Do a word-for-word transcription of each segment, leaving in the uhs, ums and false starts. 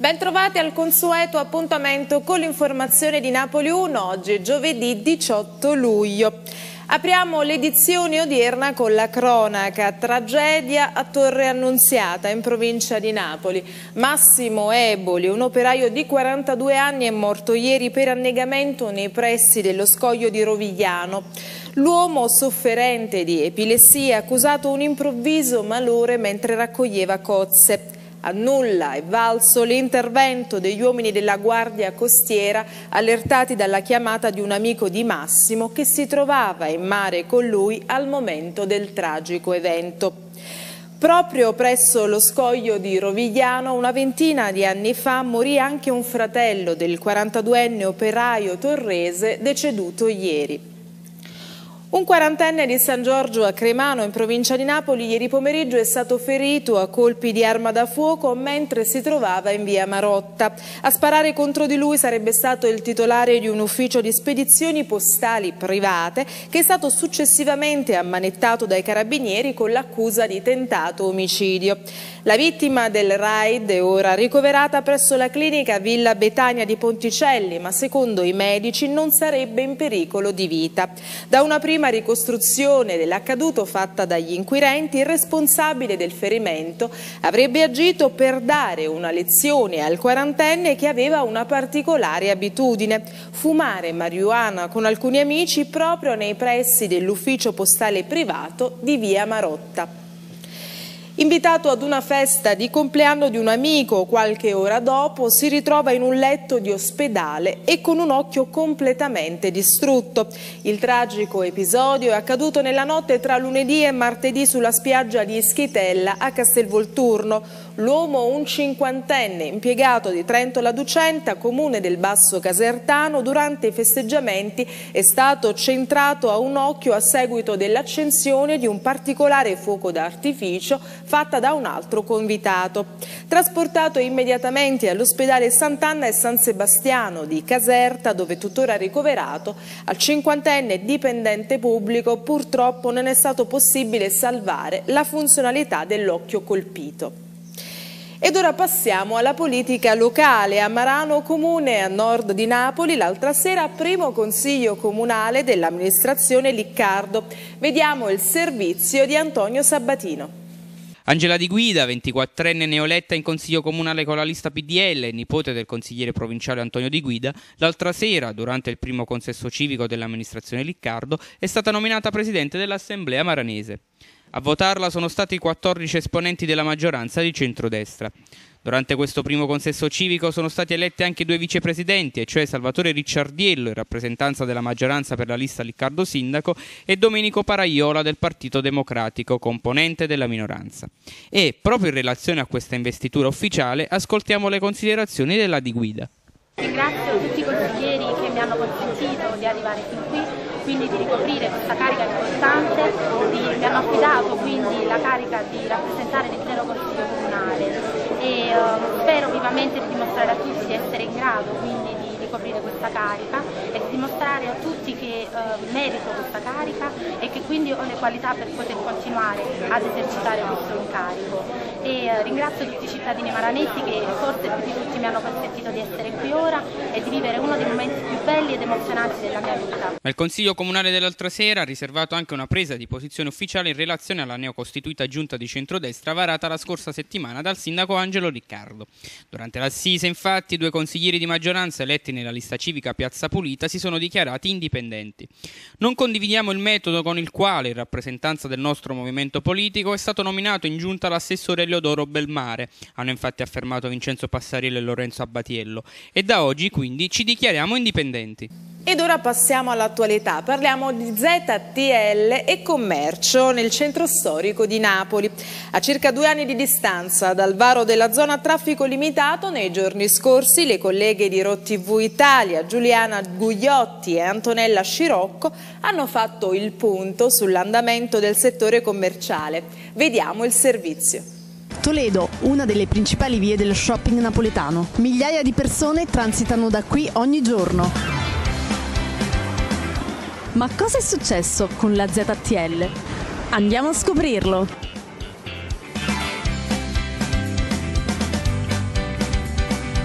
Bentrovati al consueto appuntamento con l'informazione di Napoli uno, oggi è giovedì diciotto luglio. Apriamo l'edizione odierna con la cronaca, tragedia a Torre Annunziata in provincia di Napoli. Massimo Eboli, un operaio di quarantadue anni, è morto ieri per annegamento nei pressi dello scoglio di Rovigliano. L'uomo, sofferente di epilessia, ha accusato un improvviso malore mentre raccoglieva cozze. A nulla è valso l'intervento degli uomini della Guardia Costiera allertati dalla chiamata di un amico di Massimo che si trovava in mare con lui al momento del tragico evento. Proprio presso lo scoglio di Rovigliano una ventina di anni fa morì anche un fratello del quarantaduenne operaio torrese deceduto ieri. Un quarantenne di San Giorgio a Cremano, in provincia di Napoli, ieri pomeriggio è stato ferito a colpi di arma da fuoco mentre si trovava in via Marotta. A sparare contro di lui sarebbe stato il titolare di un ufficio di spedizioni postali private che è stato successivamente ammanettato dai carabinieri con l'accusa di tentato omicidio. La vittima del raid è ora ricoverata presso la clinica Villa Betania di Ponticelli, ma secondo i medici non sarebbe in pericolo di vita. Da una prima ricostruzione dell'accaduto fatta dagli inquirenti, il responsabile del ferimento avrebbe agito per dare una lezione al quarantenne che aveva una particolare abitudine: fumare marijuana con alcuni amici proprio nei pressi dell'ufficio postale privato di via Marotta. Invitato ad una festa di compleanno di un amico, qualche ora dopo si ritrova in un letto di ospedale e con un occhio completamente distrutto. Il tragico episodio è accaduto nella notte tra lunedì e martedì sulla spiaggia di Ischitella a Castelvolturno. L'uomo, un cinquantenne impiegato di Trento La Ducenta, comune del Basso Casertano, durante i festeggiamenti è stato centrato a un occhio a seguito dell'accensione di un particolare fuoco d'artificio fatta da un altro convitato. Trasportato immediatamente all'ospedale Sant'Anna e San Sebastiano di Caserta, dove tuttora ricoverato, al cinquantenne dipendente pubblico purtroppo non è stato possibile salvare la funzionalità dell'occhio colpito. Ed ora passiamo alla politica locale. A Marano, comune a nord di Napoli, l'altra sera primo consiglio comunale dell'amministrazione Liccardo. Vediamo il servizio di Antonio Sabatino. Angela Di Guida, ventiquattrenne neoletta in consiglio comunale con la lista P D L, nipote del consigliere provinciale Antonio Di Guida, l'altra sera, durante il primo consesso civico dell'amministrazione Liccardo, è stata nominata presidente dell'Assemblea maranese. A votarla sono stati quattordici esponenti della maggioranza di centrodestra. Durante questo primo consesso civico sono stati eletti anche due vicepresidenti, e cioè Salvatore Ricciardiello, in rappresentanza della maggioranza per la lista Liccardo Sindaco, e Domenico Paraiola del Partito Democratico, componente della minoranza. E, proprio in relazione a questa investitura ufficiale, ascoltiamo le considerazioni della Di Guida. Ringrazio tutti i consiglieri che mi hanno consentito di arrivare fin qui, quindi di ricoprire questa carica importante, di, mi hanno affidato quindi la carica di rappresentare l'intero consiglio comunale. E uh, spero vivamente di dimostrare a tutti di essere in grado quindi di ricoprire questa carica e di dimostrare a tutti che uh, merito questa carica e che quindi ho le qualità per poter continuare ad esercitare questo incarico. E uh, ringrazio tutti i cittadini maranesi che forse più di tutti mi hanno consentito di essere qui ora e di vivere uno dei momenti più belli ed emozionanti della mia vita. Nel Consiglio Comunale dell'altra sera ha riservato anche una presa di posizione ufficiale in relazione alla neocostituita giunta di centrodestra varata la scorsa settimana dal sindaco Angelo Liccardo. Durante l'assise, infatti, i due consiglieri di maggioranza eletti nella lista civica Piazza Pulita si sono dichiarati indipendenti. Non condividiamo il metodo con il quale, in rappresentanza del nostro movimento politico, è stato nominato in giunta l'assessore Eleodoro Belmare, hanno infatti affermato Vincenzo Passariello e Lorenzo Abbatiello, e da oggi quindi ci dichiariamo indipendenti. Ed ora passiamo all'attualità, parliamo di Z T L e commercio nel centro storico di Napoli. A circa due anni di distanza dal varo della zona a traffico limitato, nei giorni scorsi le colleghe di RoTV Italia, Giuliana Gugliotti e Antonella Scirocco, hanno fatto il punto sull'andamento del settore commerciale. Vediamo il servizio. Toledo, una delle principali vie dello shopping napoletano. Migliaia di persone transitano da qui ogni giorno. Ma cosa è successo con la Z T L? Andiamo a scoprirlo!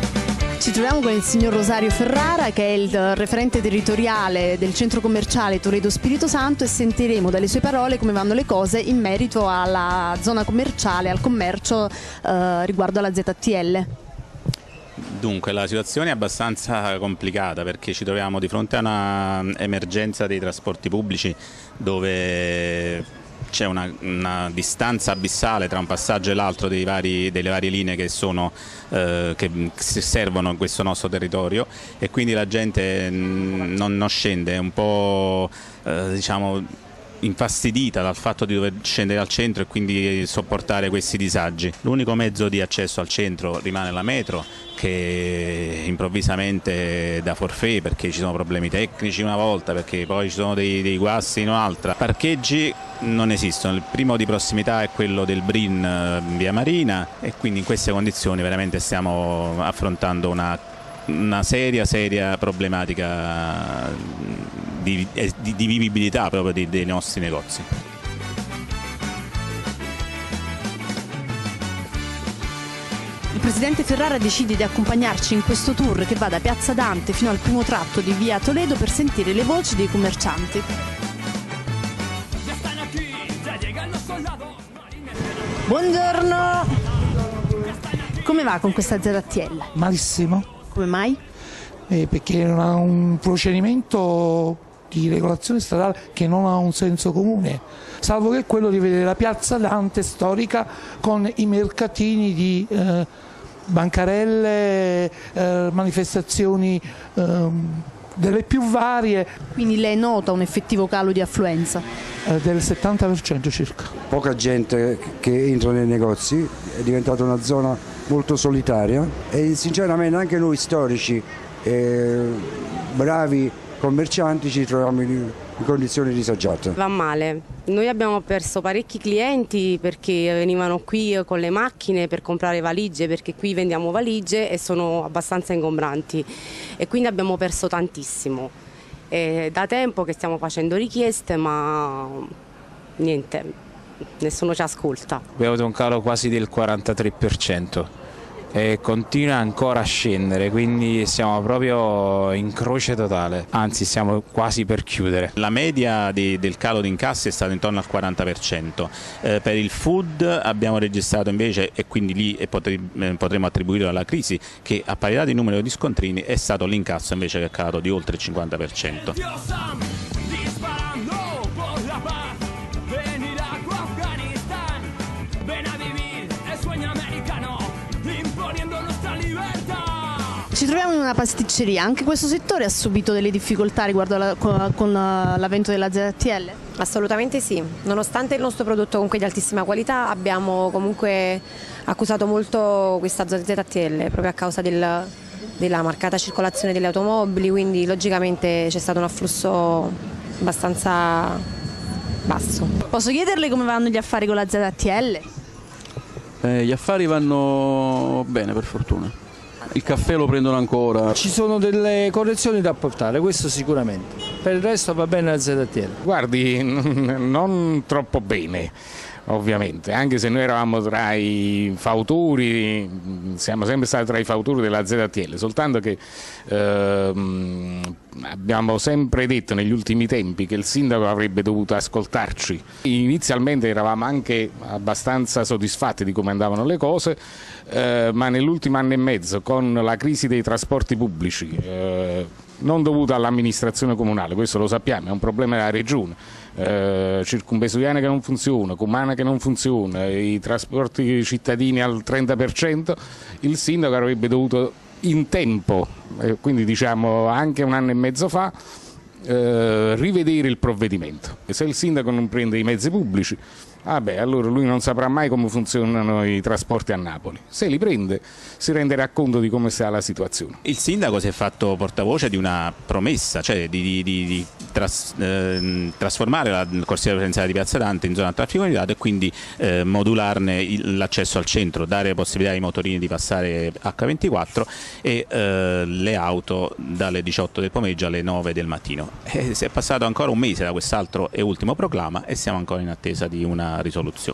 Ci troviamo con il signor Rosario Ferrara, che è il referente territoriale del centro commerciale Toledo Spirito Santo, e sentiremo dalle sue parole come vanno le cose in merito alla zona commerciale, al commercio eh, riguardo alla Z T L. Dunque, la situazione è abbastanza complicata perché ci troviamo di fronte a una emergenza dei trasporti pubblici dove c'è una, una distanza abissale tra un passaggio e l'altro delle varie linee che, sono, eh, che servono in questo nostro territorio, e quindi la gente non, non scende, è un po' eh, diciamo infastidita dal fatto di dover scendere al centro e quindi sopportare questi disagi. L'unico mezzo di accesso al centro rimane la metro, che improvvisamente da forfait, perché ci sono problemi tecnici una volta, perché poi ci sono dei, dei guasti in un'altra. Parcheggi non esistono, il primo di prossimità è quello del Brin in via Marina, e quindi in queste condizioni veramente stiamo affrontando una, una seria seria problematica di, di, di vivibilità proprio di, dei nostri negozi. Il presidente Ferrara decide di accompagnarci in questo tour che va da Piazza Dante fino al primo tratto di via Toledo per sentire le voci dei commercianti. Buongiorno! Come va con questa Z T L? Malissimo. Come mai? Eh, perché è un procedimento di regolazione stradale che non ha un senso comune, salvo che quello di vedere la Piazza Dante storica con i mercatini di eh, bancarelle, eh, manifestazioni eh, delle più varie. Quindi lei nota un effettivo calo di affluenza? Eh, del settanta per cento circa. Poca gente che entra nei negozi, è diventata una zona molto solitaria e sinceramente anche noi storici eh, bravi commercianti ci troviamo in, in condizioni disagiate. Va male, noi abbiamo perso parecchi clienti perché venivano qui con le macchine per comprare valigie, perché qui vendiamo valigie e sono abbastanza ingombranti, e quindi abbiamo perso tantissimo. È da tempo che stiamo facendo richieste, ma niente, nessuno ci ascolta. Abbiamo avuto un calo quasi del quarantatré per cento. E continua ancora a scendere, quindi siamo proprio in croce totale, anzi siamo quasi per chiudere. La media di, del calo di incassi è stata intorno al quaranta per cento, eh, per il food abbiamo registrato invece, e quindi lì e potremo, potremo attribuirlo alla crisi, che a parità di numero di scontrini è stato l'incasso invece che è calato di oltre il cinquanta per cento. Ci troviamo in una pasticceria, anche questo settore ha subito delle difficoltà riguardo alla, con, con l'avvento della Z T L? Assolutamente sì, nonostante il nostro prodotto comunque di altissima qualità abbiamo comunque accusato molto questa Z T L proprio a causa del, della marcata circolazione delle automobili, quindi logicamente c'è stato un afflusso abbastanza basso. Posso chiederle come vanno gli affari con la Z T L? Eh, gli affari vanno bene, per fortuna. Il caffè lo prendono ancora. Ci sono delle correzioni da apportare, questo sicuramente. Per il resto va bene la Z T L. Guardi, non troppo bene, ovviamente, anche se noi eravamo tra i fautori, siamo sempre stati tra i fautori della Z T L, soltanto che ehm, abbiamo sempre detto negli ultimi tempi che il sindaco avrebbe dovuto ascoltarci. Inizialmente eravamo anche abbastanza soddisfatti di come andavano le cose, eh, ma nell'ultimo anno e mezzo, con la crisi dei trasporti pubblici, eh, non dovuta all'amministrazione comunale, questo lo sappiamo, è un problema della regione, eh, Circumvesuviana che non funziona, Cumana che non funziona, i trasporti cittadini al trenta per cento, il sindaco avrebbe dovuto in tempo, eh, quindi diciamo anche un anno e mezzo fa, eh, rivedere il provvedimento. E se il sindaco non prende i mezzi pubblici, ah beh, allora lui non saprà mai come funzionano i trasporti a Napoli. Se li prende si renderà conto di come sta la situazione. Il sindaco si è fatto portavoce di una promessa, cioè di, di, di, di tras, eh, trasformare la corsia preferenziale di Piazza Dante in zona a traffico limitato e quindi eh, modularne l'accesso al centro, dare possibilità ai motorini di passare acca ventiquattro e eh, le auto dalle diciotto del pomeriggio alle nove del mattino. E si è passato ancora un mese da quest'altro e ultimo proclama e siamo ancora in attesa di una risoluzione.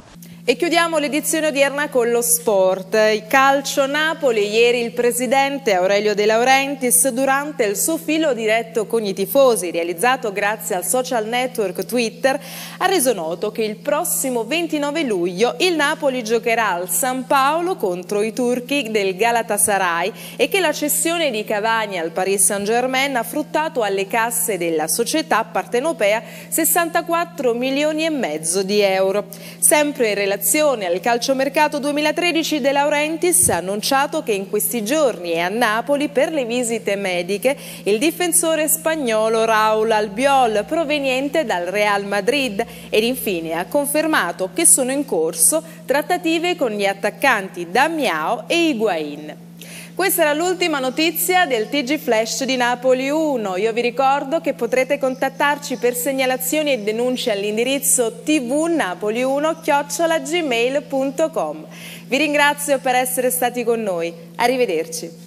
E chiudiamo l'edizione odierna con lo sport. Il calcio Napoli, ieri il presidente Aurelio De Laurentiis durante il suo filo diretto con i tifosi, realizzato grazie al social network Twitter, ha reso noto che il prossimo ventinove luglio il Napoli giocherà al San Paolo contro i turchi del Galatasaray e che la cessione di Cavani al Paris Saint-Germain ha fruttato alle casse della società partenopea sessantaquattro milioni e mezzo di euro. Sempre in relazione al calciomercato duemilatredici, De Laurentiis ha annunciato che in questi giorni è a Napoli per le visite mediche il difensore spagnolo Raúl Albiol, proveniente dal Real Madrid, ed infine ha confermato che sono in corso trattative con gli attaccanti Damiao e Higuaín. Questa era l'ultima notizia del T G Flash di Napoli uno. Io vi ricordo che potrete contattarci per segnalazioni e denunce all'indirizzo tvnapoli uno chiocciola gmail punto com. Vi ringrazio per essere stati con noi. Arrivederci.